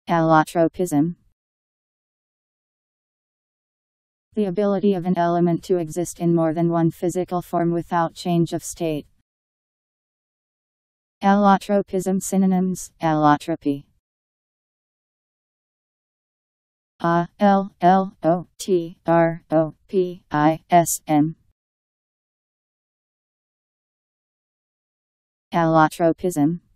Allotropism. The ability of an element to exist in more than one physical form without change of state. Allotropism. Synonyms: allotropy. Allotropism. Allotropism.